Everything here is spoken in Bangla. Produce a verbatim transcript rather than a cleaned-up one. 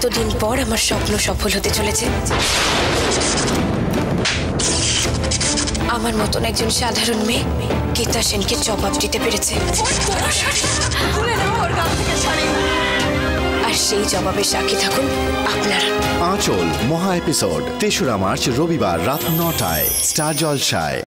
কতদিন পর আমার স্বপ্ন সফল হতে চলেছে। আমার মতন একজন সাধারণ মেয়ে গীতা সেনকে জবাব দিতে পেরেছে, আর সেই জবাবের সাক্ষী থাকুন আপনারা। আঁচল মহা এপিসোড তেসরা মার্চ রবিবার রাত নটায় স্টার জলসায়।